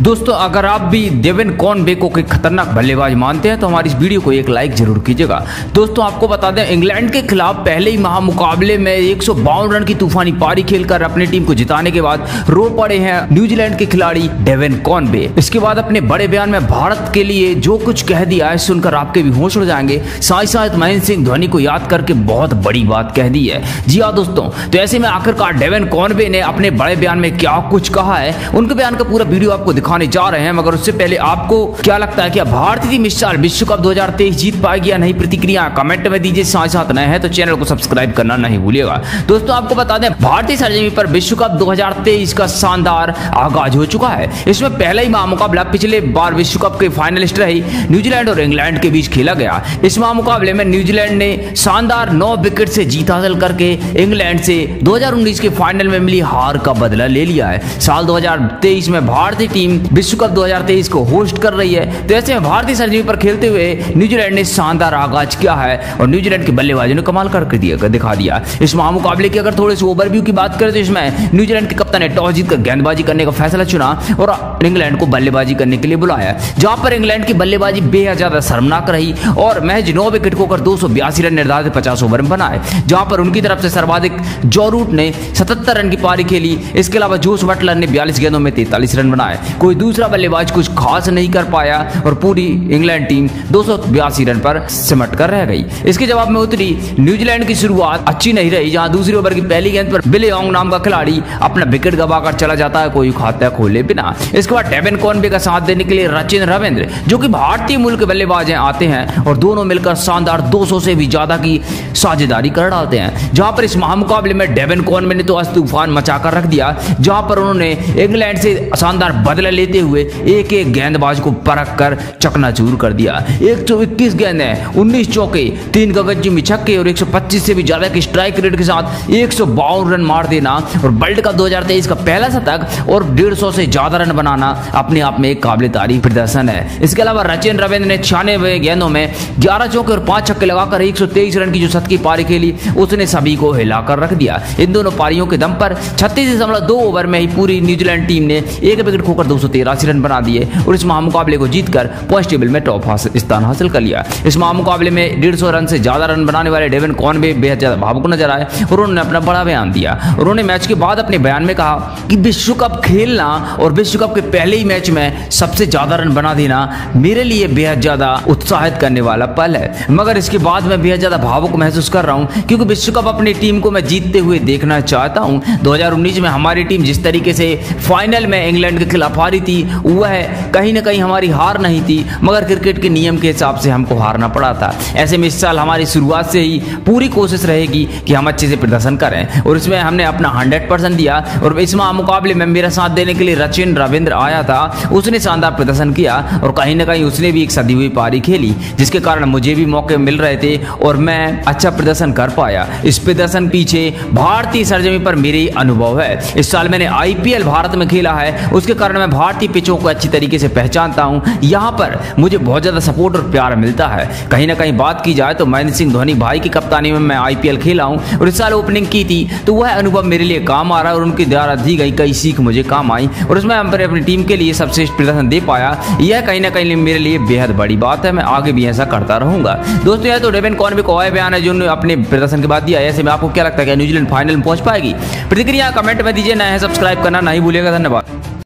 दोस्तों अगर आप भी डेविन कॉनवे को खतरनाक बल्लेबाज मानते हैं तो हमारी इस वीडियो को एक लाइक जरूर कीजिएगा। दोस्तों आपको बता दें, इंग्लैंड के खिलाफ पहले ही महामुकाबले में 152 रन की तूफानी पारी खेलकर अपनी टीम को जिताने के बाद रो पड़े हैं न्यूजीलैंड के खिलाड़ी डेविन कॉनवे। इसके बाद अपने बड़े बयान में भारत के लिए जो कुछ कह दिया है सुनकर आपके भी होश उड़ जाएंगे। साथ ही साथ महेंद्र सिंह धोनी को याद करके बहुत बड़ी बात कह दी है। जी हाँ दोस्तों, तो ऐसे में आखिरकार डेविन कॉनवे ने अपने बड़े बयान में क्या कुछ कहा है, उनके बयान का पूरा वीडियो आपको दिखाने जा रहे हैं। मगर उससे पहले आपको क्या लगता है कि भारतीय टीम इस साल विश्व कप 2023 जीत पाएगी या नहीं? प्रतिक्रिया कमेंट में दीजिए। साथ साथ नए हैं तो चैनल को सब्सक्राइब करना नहीं भूलिएगा। दोस्तों आपको बता दें, भारतीय सरजमीन पर विश्व कप 2023 का शानदार आगाज हो चुका है। इसमें पहला ही महामुकाबला पिछले बार विश्व कप के फाइनलिस्ट रही न्यूजीलैंड और इंग्लैंड के बीच खेला गया। इस महामुकाबले में न्यूजीलैंड ने शानदार 9 विकेट से जीत हासिल करके इंग्लैंड से 2019 के फाइनल में मिली हार का बदला ले लिया है। साल 2023 में भारतीय टीम विश्व कप 2023 को होस्ट कर रही है। तो ऐसे में भारतीय सरजमीन पर खेलते हुए न्यूजीलैंड ने शानदार आगाज किया है और न्यूजीलैंड के बल्लेबाजों ने कमाल करके दिखा दिया। इस महामुकाबले की अगर थोड़े से ओवरव्यू की बात करें तो इसमें न्यूजीलैंड के कप्तान ने टॉस जीतकर गेंदबाजी करने का फैसला चुना और इंग्लैंड को बल्लेबाजी करने के लिए बुलाया, जहां पर इंग्लैंड की बल्लेबाजी बेहद ज्यादा शर्मनाक रही और महज 9 विकेट खोकर 282 रन निर्धारित 50 ओवर में बनाए, जहां पर उनकी तरफ से सर्वाधिक जो रूट ने 77 रन की पारी खेली। इसके अलावा जोस बटलर ने 42 गेंदों में 43 रन बनाए। कोई दूसरा बल्लेबाज कुछ खास नहीं कर पाया और पूरी इंग्लैंड टीम 282 रन पर सिमट कर रह गई। इसके जवाब में उतरी न्यूजीलैंड की शुरुआत अच्छी नहीं रही, जहां दूसरी ओवर की पहली गेंद पर बिली ओंग नाम का खिलाड़ी अपना विकेट गंवाकर चला जाता है कोई खाता खोले बिना। इसके बाद डेविन कॉनवे का साथ देने के लिए रचिन रविंद्र, जो कि भारतीय मूल के बल्लेबाज आते हैं और दोनों मिलकर शानदार 200 से भी ज्यादा की साझेदारी कर डालते हैं। जहां पर इस महामुकाबले में डेविन कॉनवे ने तो आज तूफान मचाकर रख दिया, जहां पर उन्होंने इंग्लैंड से शानदार बदला लेते हुए एक एक गेंदबाज को परख कर चकनाचूर कर दिया। 121 गेंदें, 19 चौके, 3 गगनचुम्बी छक्के और 125 से भी ज्यादा की स्ट्राइक रेट के साथ 152 रन मार देना और वर्ल्ड कप 2023 का पहला शतक और 150 से ज्यादा रन बनाना अपने आप में एक काबिल तारीफ प्रदर्शन है। इसके अलावा रचिन रविंद्र ने 96 गेंदों में 11 चौके और 5 छक्के लगाकर 123 रन की जो शतकीय पारी खेली उसने सभी को हिलाकर रख दिया। इन दोनों पारियों के दम पर 36.2 ओवर में ही पूरी न्यूजीलैंड टीम ने एक विकेट खोकर 283 रन बना दिए और इस महामुकाबले को जीतकर पॉइंट टेबल में टॉप स्थान हासिल कर लिया। इस महामुकाबले में 150 रन से ज्यादा रन बनाने वाले डेविन कॉनवे बेहद ज्यादा भावुक नजर आए और उन्होंने अपना बड़ा बयान दिया। उन्होंने मैच के बाद अपने बयान में कहा कि विश्व कप खेलना और विश्व कप के पहले ही मैच में सबसे ज्यादा रन बना देना मेरे लिए बेहद ज्यादा उत्साहित करने वाला पल है, मगर इसके बाद मैं बेहद ज्यादा भावुक महसूस कर रहा हूं क्योंकि विश्व कप अपनी टीम को मैं जीतते हुए देखना चाहता हूं। 2019 में हमारी टीम जिस तरीके से फाइनल में इंग्लैंड के खिलाफ हारी थी वह कहीं ना कहीं हमारी हार नहीं थी, मगर क्रिकेट के नियम के हिसाब से हमको हारना पड़ा था। ऐसे में इस साल हमारी शुरुआत से ही पूरी कोशिश रहेगी कि हम अच्छे से प्रदर्शन करें और इसमें हमने अपना 100% दिया। और इस मुकाबले में मेरा साथ देने के लिए रचिन रविंद्र आया था, उसने शानदार प्रदर्शन किया और कहीं ना कहीं उसने भी एक सदी हुई पारी खेली, जिसके कारण मुझे भी मौके मिल रहे थे और मैं अच्छा प्रदर्शन कर पाया। इस प्रदर्शन पीछे भारतीय सरजमीन पर मेरे अनुभव है। इस साल मैंने IPL भारत में खेला है, उसके कारण मैं भारतीय पिचों को अच्छी तरीके से पहचानता हूं। यहाँ पर मुझे बहुत ज्यादा सपोर्ट और प्यार मिलता है। कहीं ना कहीं बात की जाए तो महेंद्र सिंह धोनी भाई की कप्तानी में मैं IPL खेला हूं और इस साल ओपनिंग की थी, तो वह अनुभव मेरे लिए काम आ रहा है और उनके द्वारा दी गई कई सीख मुझे काम आई और उसमें हम अपनी टीम के लिए सबसे प्रदर्शन दे पाया। यह कहीं ना कहीं मेरे लिए बेहद बड़ी बात है। मैं आगे भी ऐसा करता रहूंगा। दोस्तों यह तो डेविन कॉनवे को आया बयान है जो उन्होंने अपने प्रदर्शन के बाद दिया। ऐसे में आपको क्या लगता है कि न्यूजीलैंड फाइनल में पहुंच पाएगी? प्रतिक्रिया कमेंट में दीजिए। नए हैं सब्सक्राइब करना नहीं भूलिएगा। धन्यवाद।